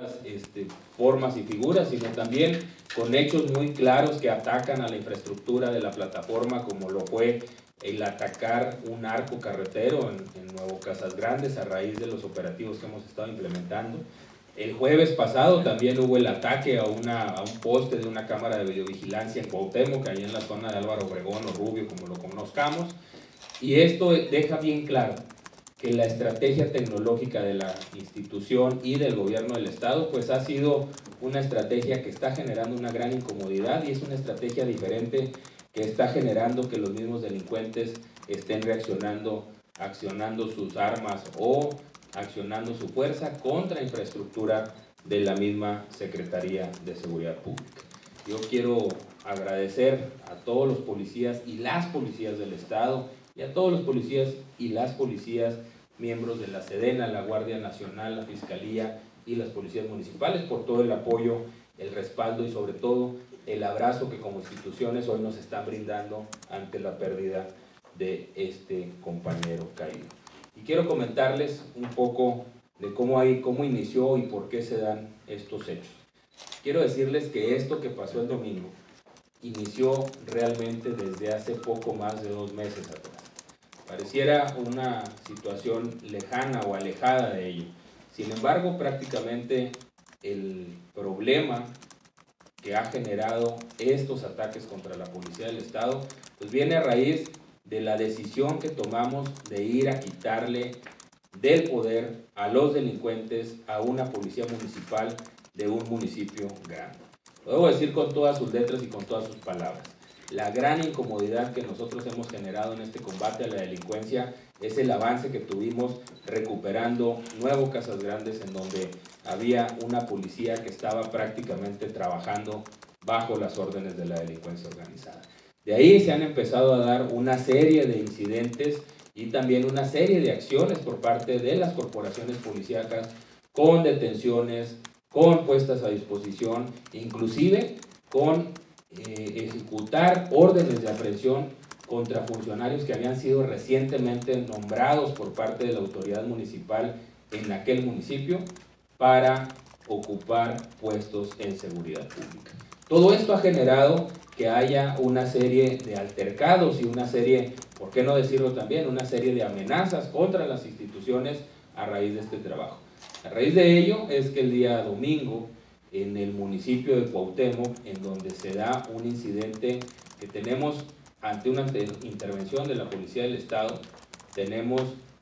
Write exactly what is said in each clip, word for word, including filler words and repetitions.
Este, formas y figuras, sino también con hechos muy claros que atacan a la infraestructura de la plataforma, como lo fue el atacar un arco carretero en, en Nuevo Casas Grandes a raíz de los operativos que hemos estado implementando. El jueves pasado también hubo el ataque a, una, a un poste de una cámara de videovigilancia en Cuauhtémoc, ahí en la zona de Álvaro Obregón o Rubio, como lo conozcamos, y esto deja bien claro que la estrategia tecnológica de la institución y del gobierno del estado pues ha sido una estrategia que está generando una gran incomodidad, y es una estrategia diferente que está generando que los mismos delincuentes estén reaccionando, accionando sus armas o accionando su fuerza contra infraestructura de la misma Secretaría de Seguridad Pública. Yo quiero agradecer a todos los policías y las policías del estado, y a todos los policías y las policías miembros de la Sedena, la Guardia Nacional, la Fiscalía y las policías municipales por todo el apoyo, el respaldo y sobre todo el abrazo que como instituciones hoy nos están brindando ante la pérdida de este compañero caído. Y quiero comentarles un poco de cómo, hay, cómo inició y por qué se dan estos hechos. Quiero decirles que esto que pasó el domingo inició realmente desde hace poco más de dos meses atrás. Pareciera una situación lejana o alejada de ello. Sin embargo, prácticamente el problema que ha generado estos ataques contra la Policía del Estado pues viene a raíz de la decisión que tomamos de ir a quitarle del poder a los delincuentes a una policía municipal de un municipio grande. Lo debo decir con todas sus letras y con todas sus palabras. La gran incomodidad que nosotros hemos generado en este combate a la delincuencia es el avance que tuvimos recuperando Nuevo Casas Grandes, en donde había una policía que estaba prácticamente trabajando bajo las órdenes de la delincuencia organizada. De ahí se han empezado a dar una serie de incidentes y también una serie de acciones por parte de las corporaciones policíacas, con detenciones, con puestas a disposición, inclusive con eh, ejecutar órdenes de aprehensión contra funcionarios que habían sido recientemente nombrados por parte de la autoridad municipal en aquel municipio para ocupar puestos en seguridad pública. Todo esto ha generado que haya una serie de altercados y una serie, ¿por qué no decirlo también?, una serie de amenazas contra las instituciones a raíz de este trabajo. A raíz de ello es que el día domingo, en el municipio de Cuauhtémoc, en donde se da un incidente que tenemos ante una intervención de la Policía del Estado, tenemos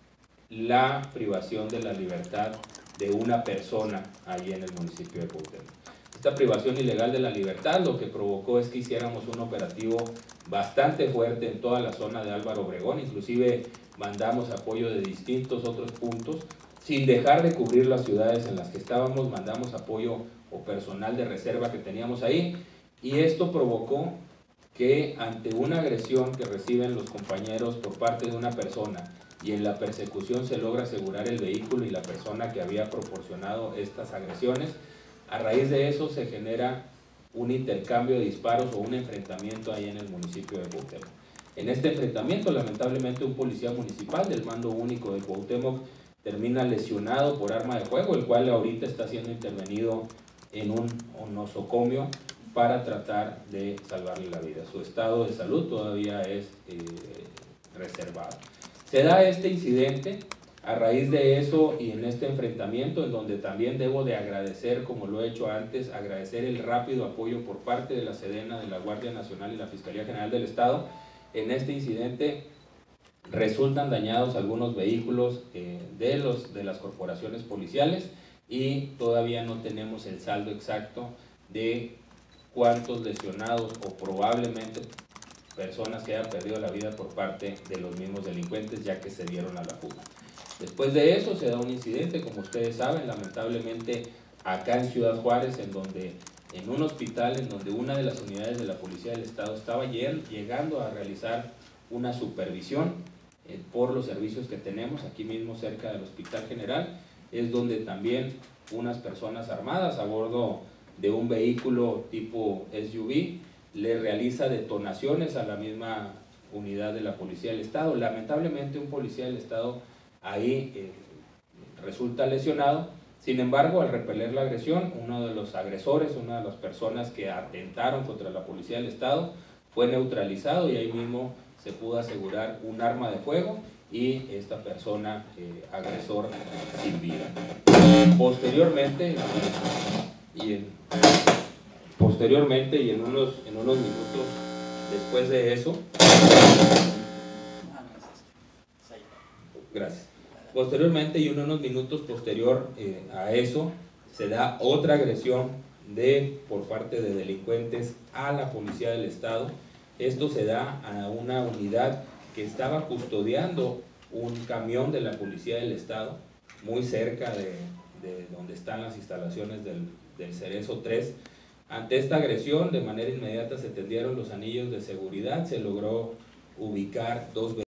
la privación de la libertad de una persona allí en el municipio de Cuauhtémoc. Esta privación ilegal de la libertad lo que provocó es que hiciéramos un operativo bastante fuerte en toda la zona de Álvaro Obregón, inclusive mandamos apoyo de distintos otros puntos, sin dejar de cubrir las ciudades en las que estábamos, mandamos apoyo o personal de reserva que teníamos ahí, y esto provocó que ante una agresión que reciben los compañeros por parte de una persona y en la persecución se logra asegurar el vehículo y la persona que había proporcionado estas agresiones, a raíz de eso se genera un intercambio de disparos o un enfrentamiento ahí en el municipio de Cuauhtémoc. En este enfrentamiento, lamentablemente, un policía municipal del mando único de Cuauhtémoc termina lesionado por arma de fuego, el cual ahorita está siendo intervenido en un nosocomio para tratar de salvarle la vida. Su estado de salud todavía es eh, reservado. Se da este incidente. A raíz de eso y en este enfrentamiento, en donde también debo de agradecer, como lo he hecho antes, agradecer el rápido apoyo por parte de la Sedena, de la Guardia Nacional y la Fiscalía General del Estado, en este incidente resultan dañados algunos vehículos eh, de, los, de las corporaciones policiales, y todavía no tenemos el saldo exacto de cuántos lesionados o probablemente personas que hayan perdido la vida por parte de los mismos delincuentes, ya que se dieron a la fuga. Después de eso se da un incidente, como ustedes saben, lamentablemente acá en Ciudad Juárez, en donde en un hospital en donde una de las unidades de la Policía del Estado estaba llegando a realizar una supervisión eh, por los servicios que tenemos aquí mismo cerca del Hospital General, es donde también unas personas armadas a bordo de un vehículo tipo S U V le realiza detonaciones a la misma unidad de la Policía del Estado. Lamentablemente un policía del Estado ahí eh, resulta lesionado, Sin embargo, al repeler la agresión, uno de los agresores, una de las personas que atentaron contra la Policía del Estado, fue neutralizado y ahí mismo se pudo asegurar un arma de fuego y esta persona, eh, agresor, sin vida. Posteriormente, y en, posteriormente y en unos, en unos minutos después de eso, gracias. Posteriormente y en unos minutos posterior eh, a eso, se da otra agresión de, por parte de delincuentes a la Policía del Estado. Esto se da a una unidad que estaba custodiando un camión de la Policía del Estado, muy cerca de, de donde están las instalaciones del, del Cerezo tres. Ante esta agresión, de manera inmediata se tendieron los anillos de seguridad, se logró ubicar dos